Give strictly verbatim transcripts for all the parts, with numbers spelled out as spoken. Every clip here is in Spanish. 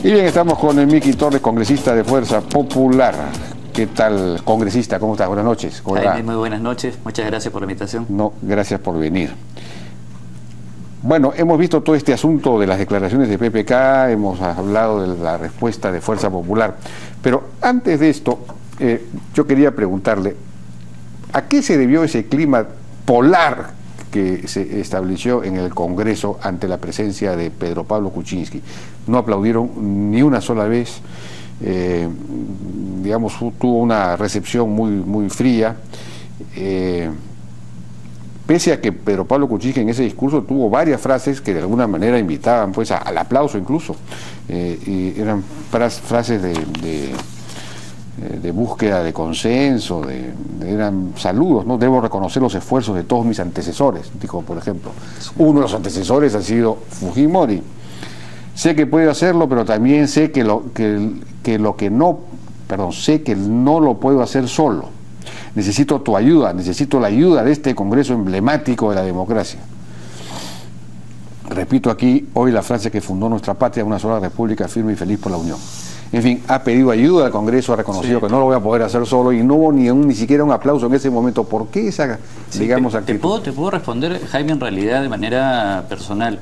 Y bien, estamos con el Miki Torres, congresista de Fuerza Popular. ¿Qué tal, congresista? ¿Cómo estás? Buenas noches. ¿Cómo Jaime, muy buenas noches. Muchas gracias por la invitación. No, gracias por venir. Bueno, hemos visto todo este asunto de las declaraciones de P P K, hemos hablado de la respuesta de Fuerza Popular, pero antes de esto, eh, yo quería preguntarle, ¿a qué se debió ese clima polar que se estableció en el Congreso ante la presencia de Pedro Pablo Kuczynski? No aplaudieron ni una sola vez, eh, digamos, tuvo una recepción muy, muy fría, eh, pese a que Pedro Pablo Kuczynski en ese discurso tuvo varias frases que de alguna manera invitaban pues a, al aplauso incluso, eh, y eran frases de, de de búsqueda de consenso, de, de, eran saludos, ¿no? Debo reconocer los esfuerzos de todos mis antecesores, dijo, por ejemplo. Sí. Uno de los antecesores ha sido Fujimori. Sé que puedo hacerlo, pero también sé que lo que, que lo que no, perdón, sé que no lo puedo hacer solo. Necesito tu ayuda, necesito la ayuda de este Congreso emblemático de la democracia. Repito aquí hoy la frase que fundó nuestra patria, una sola república firme y feliz por la unión. En fin, ha pedido ayuda al Congreso, ha reconocido sí. que no lo voy a poder hacer solo y no hubo ni, un, ni siquiera un aplauso en ese momento. ¿Por qué esa, sí, digamos, te, actitud? Te puedo, te puedo responder, Jaime, en realidad de manera personal.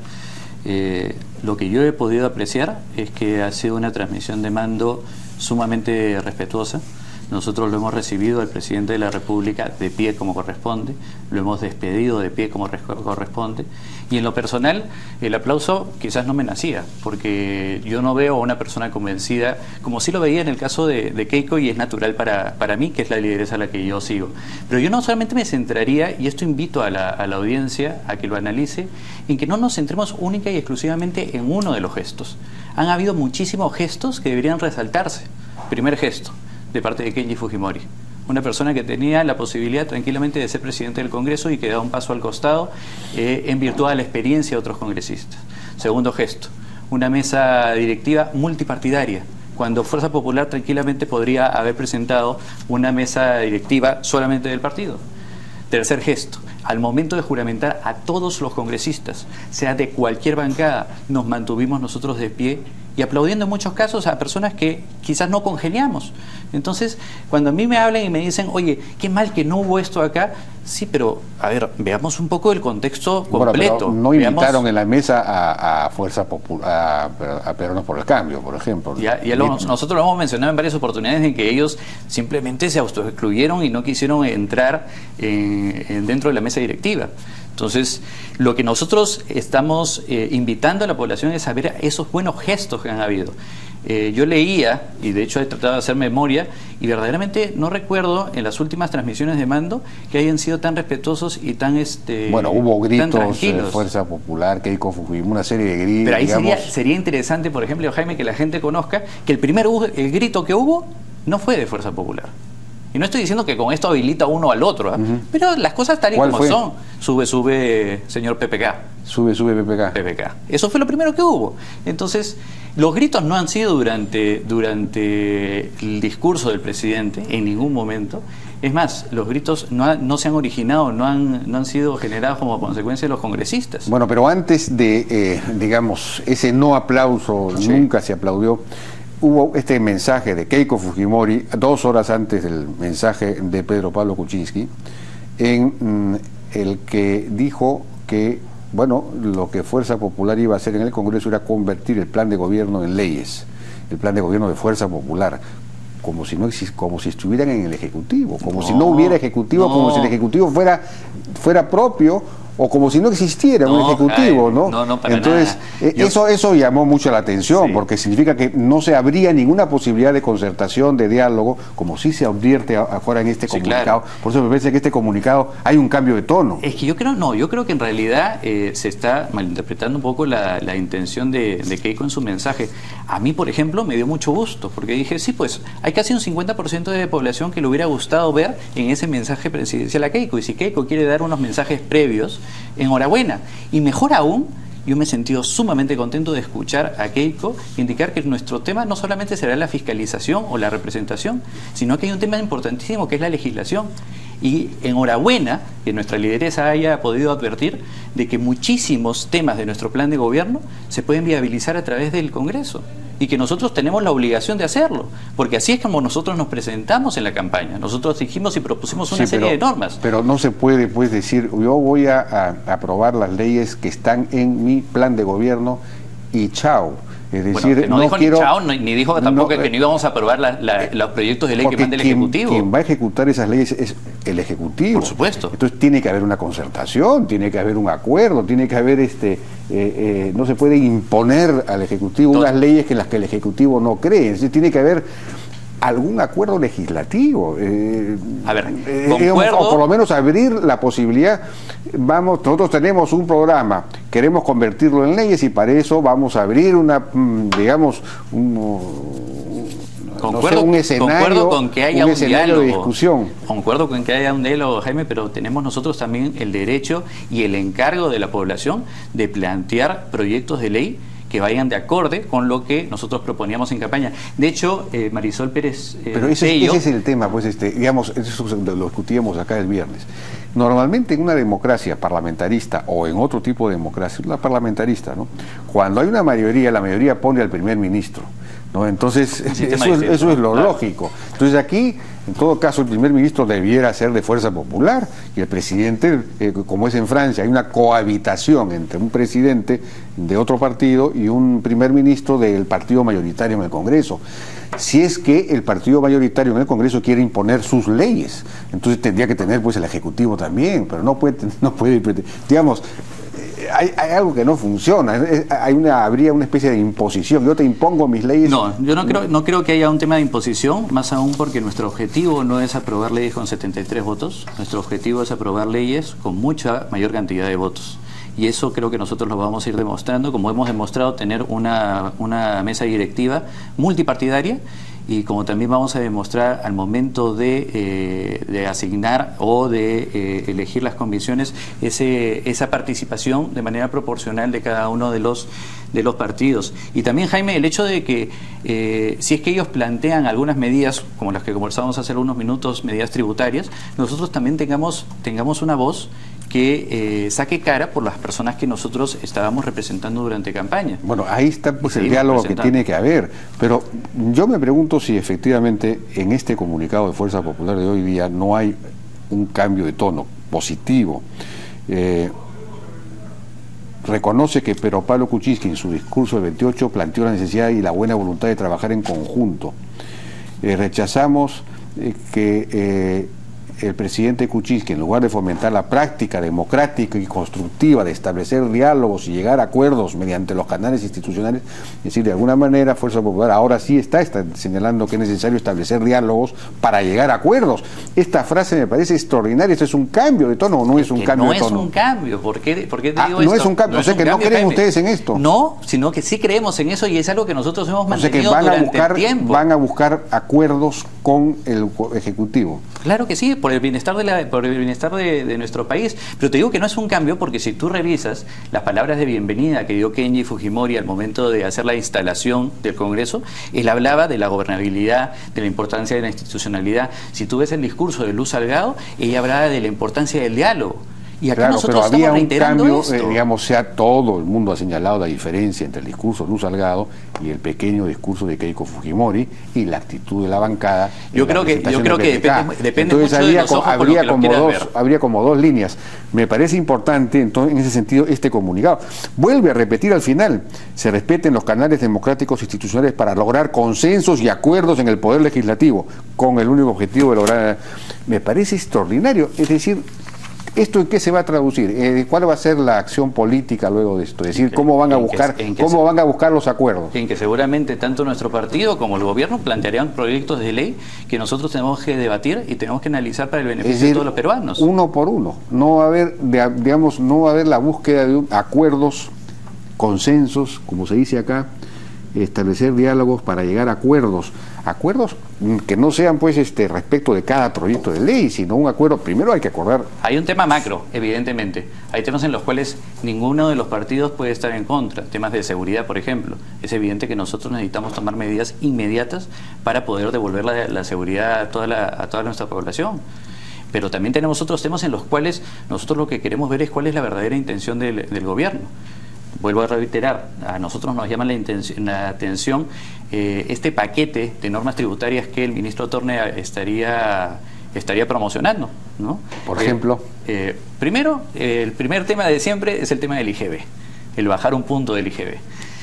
Eh, lo que yo he podido apreciar es que ha sido una transmisión de mando sumamente respetuosa. Nosotros lo hemos recibido al presidente de la República de pie como corresponde, lo hemos despedido de pie como corresponde, y en lo personal el aplauso quizás no me nacía, porque yo no veo a una persona convencida, como sí lo veía en el caso de, de Keiko, y es natural para, para mí, que es la lideresa a la que yo sigo. Pero yo no solamente me centraría, y esto invito a la, a la audiencia a que lo analice, en que no nos centremos única y exclusivamente en uno de los gestos. Han habido muchísimos gestos que deberían resaltarse. Primer gesto, de parte de Kenji Fujimori, una persona que tenía la posibilidad tranquilamente de ser presidente del Congreso y que da un paso al costado eh, en virtud de la experiencia de otros congresistas. Segundo gesto, una mesa directiva multipartidaria, cuando Fuerza Popular tranquilamente podría haber presentado una mesa directiva solamente del partido. Tercer gesto, al momento de juramentar a todos los congresistas, sea de cualquier bancada, nos mantuvimos nosotros de pie y aplaudiendo en muchos casos a personas que quizás no congeniamos. Entonces, cuando a mí me hablan y me dicen, oye, qué mal que no hubo esto acá, sí, pero, a ver, veamos un poco el contexto completo. Bueno, no veamos... invitaron en la mesa a, a Fuerza Popular, a, a Peronos por el Cambio, por ejemplo. Ya, ya lo, nosotros lo hemos mencionado en varias oportunidades en que ellos simplemente se autoexcluyeron y no quisieron entrar en, en dentro de la mesa directiva. Entonces, lo que nosotros estamos eh, invitando a la población es a ver esos buenos gestos que han habido. Eh, yo leía, y de hecho he tratado de hacer memoria, y verdaderamente no recuerdo en las últimas transmisiones de mando que hayan sido tan respetuosos y tan este bueno, hubo gritos de Fuerza Popular, Keiko Fujimori, una serie de gritos. Pero ahí digamos... sería, sería interesante, por ejemplo, Jaime, que la gente conozca que el primer el grito que hubo no fue de Fuerza Popular. Y no estoy diciendo que con esto habilita uno al otro, ¿eh? Uh-huh. Pero las cosas tal y como fue? son. Sube, sube, señor P P K. Sube, sube, P P K. P P K. Eso fue lo primero que hubo. Entonces, los gritos no han sido durante, durante el discurso del presidente, en ningún momento. Es más, los gritos no, ha, no se han originado, no han, no han sido generados como consecuencia de los congresistas. Bueno, pero antes de, eh, digamos, ese no aplauso, sí. nunca se aplaudió. Hubo este mensaje de Keiko Fujimori, dos horas antes del mensaje de Pedro Pablo Kuczynski, en mm, el que dijo que, bueno, lo que Fuerza Popular iba a hacer en el Congreso era convertir el plan de gobierno en leyes, el plan de gobierno de Fuerza Popular, como si no exist, como si estuvieran en el Ejecutivo, como no, si no hubiera Ejecutivo, no. como si el Ejecutivo fuera, fuera propio, o como si no existiera no, un ejecutivo, Jaime, ¿no? No, no, para Entonces, nada. Yo... eso, eso llamó mucho la atención, sí. porque significa que no se habría ninguna posibilidad de concertación, de diálogo, como sí se advierte afuera en este sí, comunicado. Claro. Por eso me parece que este comunicado hay un cambio de tono. Es que yo creo, no, yo creo que en realidad eh, se está malinterpretando un poco la, la intención de, de Keiko en su mensaje. A mí, por ejemplo, me dio mucho gusto, porque dije, sí, pues, hay casi un cincuenta por ciento de población que le hubiera gustado ver en ese mensaje presidencial a Keiko, y si Keiko quiere dar unos mensajes previos, enhorabuena. Y mejor aún, yo me he sentido sumamente contento de escuchar a Keiko indicar que nuestro tema no solamente será la fiscalización o la representación, sino que hay un tema importantísimo que es la legislación. Y enhorabuena que nuestra lideresa haya podido advertir de que muchísimos temas de nuestro plan de gobierno se pueden viabilizar a través del Congreso. y que nosotros tenemos la obligación de hacerlo, porque así es como nosotros nos presentamos en la campaña. Nosotros dijimos y propusimos una sí, serie pero, de normas. Pero no se puede pues decir, yo voy a, a, a aprobar las leyes que están en mi plan de gobierno y chao. Es decir, bueno, que no, no dijo quiero, ni chao, ni, ni dijo tampoco no, que no íbamos a aprobar la, la, los proyectos de ley que mande el quien, Ejecutivo. Quien va a ejecutar esas leyes es el Ejecutivo. Por supuesto. Entonces tiene que haber una concertación, tiene que haber un acuerdo, tiene que haber este, eh, eh, no se puede imponer al Ejecutivo Entonces, unas leyes en las que el Ejecutivo no cree. Es decir, tiene que haber algún acuerdo legislativo, eh, a ver, eh, digamos, o por lo menos abrir la posibilidad. Vamos, nosotros tenemos un programa, queremos convertirlo en leyes y para eso vamos a abrir una, digamos, un, concuerdo, no sé, un escenario, con que haya un un escenario diálogo, de discusión. Concuerdo con que haya un diálogo, Jaime, pero tenemos nosotros también el derecho y el encargo de la población de plantear proyectos de ley que vayan de acorde con lo que nosotros proponíamos en campaña. De hecho, eh, Marisol Pérez eh, Pero ese, Bello, ese es el tema, pues, este, digamos, eso lo discutíamos acá el viernes. Normalmente en una democracia parlamentarista o en otro tipo de democracia, la parlamentarista, ¿no? Cuando hay una mayoría, la mayoría pone al primer ministro, ¿no? Entonces, eso es, eso es lo claro. lógico. Entonces aquí, en todo caso, el primer ministro debiera ser de fuerza popular y el presidente, eh, como es en Francia, hay una cohabitación entre un presidente de otro partido y un primer ministro del partido mayoritario en el Congreso. Si es que el partido mayoritario en el Congreso quiere imponer sus leyes, entonces tendría que tener pues el Ejecutivo también, pero no puede, no puede, digamos, Hay, hay algo que no funciona, hay una, habría una especie de imposición, yo te impongo mis leyes. No, yo no creo, no creo que haya un tema de imposición, más aún porque nuestro objetivo no es aprobar leyes con setenta y tres votos, nuestro objetivo es aprobar leyes con mucha mayor cantidad de votos. Y eso creo que nosotros lo vamos a ir demostrando, como hemos demostrado tener una, una mesa directiva multipartidaria y como también vamos a demostrar al momento de, eh, de asignar o de eh, elegir las comisiones ese, esa participación de manera proporcional de cada uno de los, de los partidos. Y también, Jaime, el hecho de que eh, si es que ellos plantean algunas medidas, como las que conversábamos hace algunos minutos, medidas tributarias, nosotros también tengamos, tengamos una voz que eh, saque cara por las personas que nosotros estábamos representando durante campaña. Bueno, ahí está pues el diálogo que tiene que haber, pero yo me pregunto si efectivamente en este comunicado de Fuerza Popular de hoy día no hay un cambio de tono positivo. Eh, reconoce que Pedro Pablo Kuczynski en su discurso del veintiocho planteó la necesidad y la buena voluntad de trabajar en conjunto. Eh, rechazamos eh, que eh, el presidente Kuczynski, en lugar de fomentar la práctica democrática y constructiva de establecer diálogos y llegar a acuerdos mediante los canales institucionales, es decir, de alguna manera Fuerza Popular ahora sí está, está señalando que es necesario establecer diálogos para llegar a acuerdos. Esta frase me parece extraordinaria. ¿Esto es un cambio de tono o no es un que cambio no de tono? No es un cambio. ¿Por qué, por qué te ah, digo no esto? Es un cambio. No o sea es que un no cambio, creen Jaime. ustedes en esto. No, sino que sí creemos en eso y es algo que nosotros hemos mantenido o sea que van durante a buscar, el tiempo. Van a buscar acuerdos con el Ejecutivo. Claro que sí, por el bienestar de la, por el bienestar de, de nuestro país. Pero te digo que no es un cambio porque si tú revisas las palabras de bienvenida que dio Kenji Fujimori al momento de hacer la instalación del Congreso, él hablaba de la gobernabilidad, de la importancia de la institucionalidad. Si tú ves el discurso de Luz Salgado, ella hablaba de la importancia del diálogo. Y acá claro, nosotros pero había estamos un cambio, esto. eh, digamos, sea todo el mundo ha señalado la diferencia entre el discurso de Luz Salgado y el pequeño discurso de Keiko Fujimori y la actitud de la bancada. Yo creo que yo creo que depende, depende entonces, mucho habría, de los ojos habría, por lo que como lo dos, ver. habría como dos líneas. Me parece importante, entonces, en ese sentido, este comunicado. Vuelve a repetir al final, se respeten los canales democráticos institucionales para lograr consensos y acuerdos en el Poder Legislativo, con el único objetivo de lograr... Me parece extraordinario, es decir... ¿Esto en qué se va a traducir? Eh, ¿Cuál va a ser la acción política luego de esto? Es decir, ¿cómo van a buscar, que, cómo se, van a buscar los acuerdos? En que seguramente tanto nuestro partido como el gobierno plantearían proyectos de ley que nosotros tenemos que debatir y tenemos que analizar para el beneficio es decir, de todos los peruanos. Uno por uno. No va a haber, digamos, no va a haber la búsqueda de acuerdos, consensos, como se dice acá, establecer diálogos para llegar a acuerdos. Acuerdos que no sean pues este respecto de cada proyecto de ley, sino un acuerdo, primero hay que acordar. Hay un tema macro, evidentemente. Hay temas en los cuales ninguno de los partidos puede estar en contra. Temas de seguridad, por ejemplo. Es evidente que nosotros necesitamos tomar medidas inmediatas para poder devolver la, la seguridad a toda, la, a toda nuestra población. Pero también tenemos otros temas en los cuales nosotros lo que queremos ver es cuál es la verdadera intención del, del gobierno. vuelvo a reiterar, a nosotros nos llama la, intención, la atención eh, este paquete de normas tributarias que el ministro Torne estaría, estaría promocionando, ¿no? Por ejemplo. Eh, eh, primero, eh, el primer tema de siempre es el tema del I G B, el bajar un punto del I G B.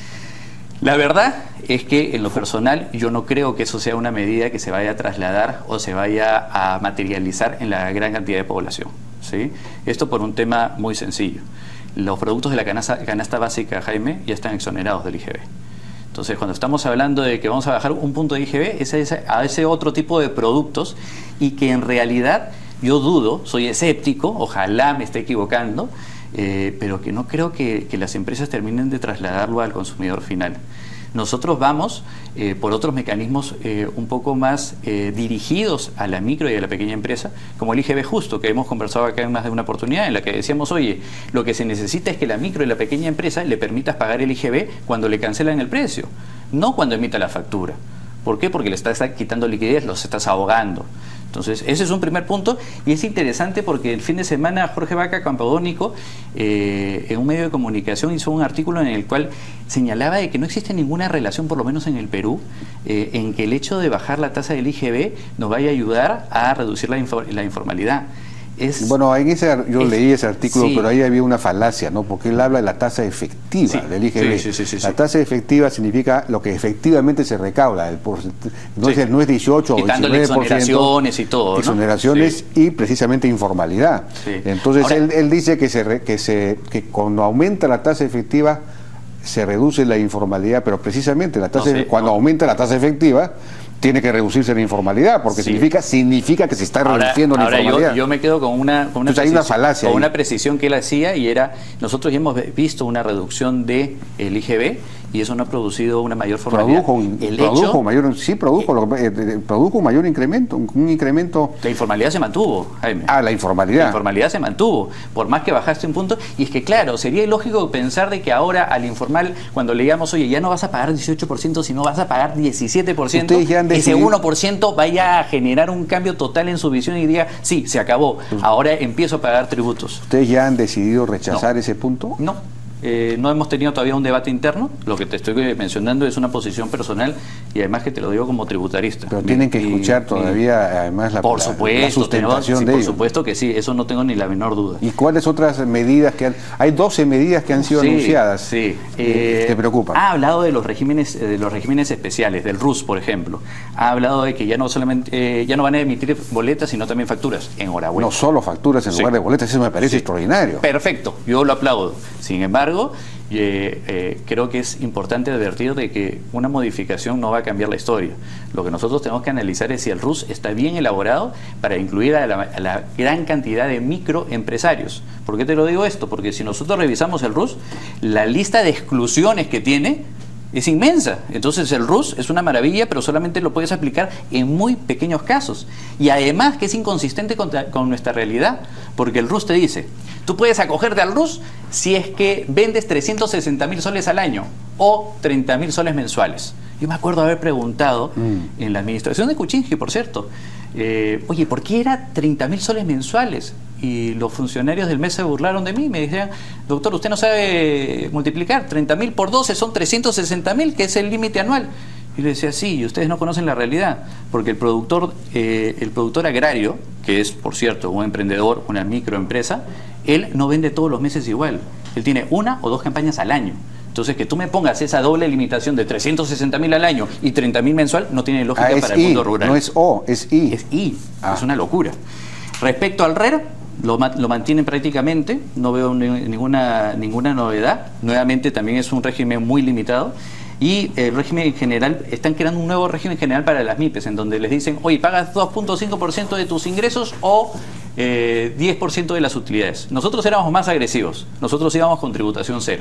La verdad es que en lo personal yo no creo que eso sea una medida que se vaya a trasladar o se vaya a materializar en la gran cantidad de población, ¿sí? Esto por un tema muy sencillo. Los productos de la canasta, canasta básica, Jaime, ya están exonerados del I G B. Entonces, cuando estamos hablando de que vamos a bajar un punto de I G B, es a ese, a ese otro tipo de productos, y que en realidad yo dudo, soy escéptico, ojalá me esté equivocando, eh, pero que no creo que, que las empresas terminen de trasladarlo al consumidor final. Nosotros vamos eh, por otros mecanismos eh, un poco más eh, dirigidos a la micro y a la pequeña empresa, como el I G B justo, que hemos conversado acá en más de una oportunidad, en la que decíamos, oye, lo que se necesita es que la micro y la pequeña empresa le permitas pagar el I G B cuando le cancelan el precio, no cuando emita la factura. ¿Por qué? Porque le estás quitando liquidez, los estás ahogando. Entonces, ese es un primer punto, y es interesante porque el fin de semana Jorge Vaca Campodónico, eh, en un medio de comunicación, hizo un artículo en el cual señalaba de que no existe ninguna relación, por lo menos en el Perú, eh, en que el hecho de bajar la tasa del I G B nos vaya a ayudar a reducir la, infor la informalidad. Es, bueno, en ese, yo es, leí ese artículo, sí, pero ahí había una falacia, ¿no? Porque él habla de la tasa efectiva, sí, del I G B. Sí, sí, sí, sí, la tasa efectiva significa lo que efectivamente se recauda. El Entonces sí, no es dieciocho o diecinueve por ciento. Exoneraciones y todo, ¿no? Exoneraciones, sí, y precisamente informalidad. Sí. Entonces Ahora, él, él dice que, se, que, se, que cuando aumenta la tasa efectiva se reduce la informalidad, pero precisamente la tasa, no sé, cuando no. aumenta la tasa efectiva tiene que reducirse la informalidad, porque sí, significa significa que se está ahora, reduciendo la ahora informalidad. Yo, yo me quedo con una, con una, Entonces, hay una falacia con ahí. una precisión que él hacía, y era, nosotros ya hemos visto una reducción del I G B, y eso no ha producido una mayor formalidad. Produjo, el produjo hecho, mayor, sí, produjo, lo, eh, produjo un mayor incremento, un, un incremento. La informalidad se mantuvo, Jaime. Ah, la informalidad. La informalidad se mantuvo, por más que bajaste un punto, y es que claro, sería ilógico pensar de que ahora al informal, cuando le digamos, oye, ya no vas a pagar dieciocho por ciento, sino vas a pagar diecisiete por ciento, ese uno por ciento vaya a generar un cambio total en su visión y diga, sí, se acabó, ahora empiezo a pagar tributos. ¿Ustedes ya han decidido rechazar no. ese punto? No. Eh, no hemos tenido todavía un debate interno. Lo que te estoy mencionando es una posición personal, y además que te lo digo como tributarista. Pero tienen que y, escuchar y, además además la, por supuesto, la sustentación tenemos, sí, de por ello. supuesto que sí, eso no tengo ni la menor duda. ¿Y cuáles otras medidas que han...? Hay doce medidas que han sido sí, anunciadas. Sí. Eh, ¿Te preocupan? Ha hablado de los regímenes de los regímenes especiales, del R U S, por ejemplo. Ha hablado de que ya no solamente eh, ya no van a emitir boletas, sino también facturas. Enhorabuena. No solo facturas en sí. lugar de boletas, eso me parece sí. extraordinario. Perfecto, yo lo aplaudo. Sin embargo, Eh, eh, creo que es importante advertir de que una modificación no va a cambiar la historia. Lo que nosotros tenemos que analizar es si el R U S está bien elaborado para incluir a la, a la gran cantidad de microempresarios. ¿Por qué te lo digo esto? Porque si nosotros revisamos el R U S, la lista de exclusiones que tiene es inmensa. Entonces el R U S es una maravilla, pero solamente lo puedes aplicar en muy pequeños casos. Y además que es inconsistente con, con nuestra realidad, porque el R U S te dice, tú puedes acogerte al R U S si es que vendes trescientos sesenta mil soles al año o treinta mil soles mensuales. Yo me acuerdo haber preguntado mm. en la administración de Kuczynski, por cierto, eh, oye, ¿por qué era treinta mil soles mensuales? Y los funcionarios del M E S se burlaron de mí, me decían, doctor, usted no sabe multiplicar, treinta mil por doce son trescientos sesenta mil, que es el límite anual. Y le decía, sí, y ustedes no conocen la realidad, porque el productor, eh, el productor agrario, que es, por cierto, un emprendedor, una microempresa, él no vende todos los meses igual. Él tiene una o dos campañas al año. Entonces, que tú me pongas esa doble limitación de trescientos sesenta mil al año y treinta mil mensual no tiene lógica ah, para el I, mundo rural. No es O, es I. Es I, ah. es una locura. Respecto al R E R, lo, lo mantienen prácticamente, no veo ni, ninguna, ninguna novedad. Nuevamente también es un régimen muy limitado. Y el régimen general, están creando un nuevo régimen general para las MIPES, en donde les dicen, oye, pagas dos punto cinco por ciento de tus ingresos o eh, diez por ciento de las utilidades. Nosotros éramos más agresivos, nosotros íbamos con tributación cero.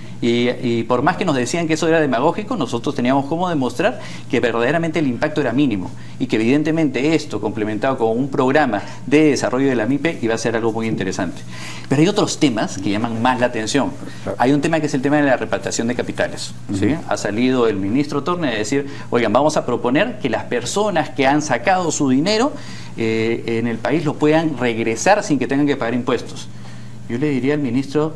Y, y por más que nos decían que eso era demagógico, nosotros teníamos cómo demostrar que verdaderamente el impacto era mínimo y que evidentemente esto, complementado con un programa de desarrollo de la MIPE, iba a ser algo muy interesante. Pero hay otros temas que llaman más la atención. Hay un tema que es el tema de la repatriación de capitales, ¿sí? Ha salido el ministro Torne a decir, oigan, vamos a proponer que las personas que han sacado su dinero eh, en el país lo puedan regresar sin que tengan que pagar impuestos. Yo le diría al ministro,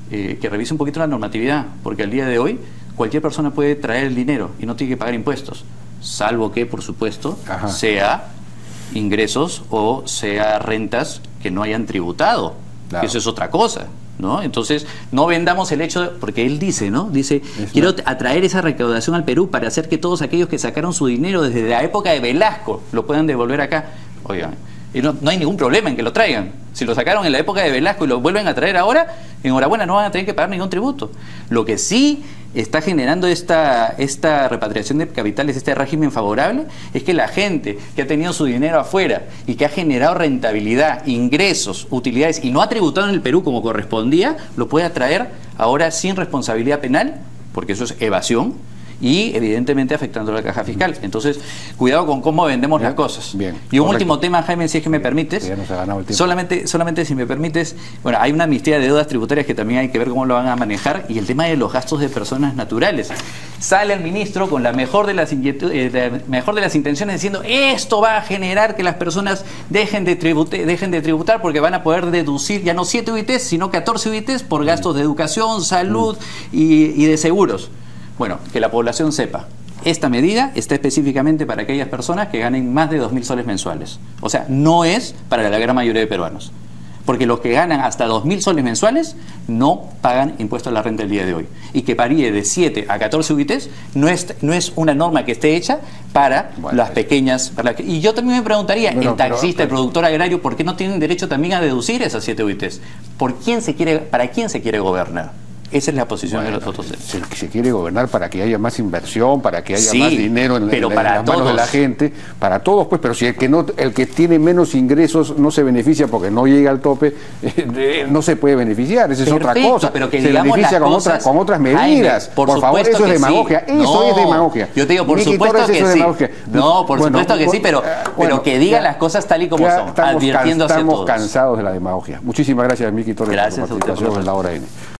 eh, que revise un poquito la normatividad, porque al día de hoy cualquier persona puede traer el dinero y no tiene que pagar impuestos, salvo que, por supuesto, Ajá. sea ingresos o sea rentas que no hayan tributado, claro. Eso es otra cosa, ¿no? Entonces, no vendamos el hecho, de, porque él dice, ¿no? Dice, es quiero no. atraer esa recaudación al Perú para hacer que todos aquellos que sacaron su dinero desde la época de Velasco lo puedan devolver acá. Oigan, y no, no hay ningún problema en que lo traigan. Si lo sacaron en la época de Velasco y lo vuelven a traer ahora, enhorabuena, no van a tener que pagar ningún tributo. Lo que sí está generando esta, esta repatriación de capitales, este régimen favorable, es que la gente que ha tenido su dinero afuera y que ha generado rentabilidad, ingresos, utilidades y no ha tributado en el Perú como correspondía, lo puede traer ahora sin responsabilidad penal, porque eso es evasión, y evidentemente afectando la caja fiscal. Entonces, cuidado con cómo vendemos bien, las cosas. Bien, y un correcto. último tema, Jaime, si es que me permites, ya nos ha ganado el tiempo. Solamente, solamente si me permites, bueno, hay una amnistía de deudas tributarias que también hay que ver cómo lo van a manejar, y el tema de los gastos de personas naturales. Sale el ministro con la mejor de las, eh, la mejor de las intenciones diciendo, esto va a generar que las personas dejen de, tribute, dejen de tributar porque van a poder deducir ya no siete U I Tes, sino catorce U I Tes por gastos de educación, salud mm. y, y de seguros. Bueno, que la población sepa, esta medida está específicamente para aquellas personas que ganen más de dos mil soles mensuales. O sea, no es para la gran mayoría de peruanos. Porque los que ganan hasta dos mil soles mensuales no pagan impuesto a la renta el día de hoy. Y que varíe de siete a catorce U I Tes no es, no es una norma que esté hecha para bueno, las pequeñas... Para la, y yo también me preguntaría, bueno, el taxista, pero, pero, el productor agrario, ¿por qué no tienen derecho también a deducir esas siete U I Tes? ¿Por quién se quiere, ¿Para quién se quiere gobernar? Esa es la posición bueno, de los otros. Se, se quiere gobernar para que haya más inversión, para que haya sí, más dinero en, pero en, para en las todos. manos de la gente, para todos, pues, pero si el que no, el que tiene menos ingresos no se beneficia porque no llega al tope, eh, no se puede beneficiar, esa es Perfecto, otra cosa. Pero que se beneficia con, cosas, otra, con otras medidas. Jaime, por, por favor, eso es demagogia. Sí. Eso no, es demagogia. Yo te digo, por Miki supuesto Torres, que sí. No, por bueno, supuesto que por, sí, pero, uh, bueno, pero que diga ya, las cosas tal y como son, estamos advirtiendo can, hacia Estamos todos. cansados de la demagogia. Muchísimas gracias, Miki Torres, gracias por tu participación en La Hora N.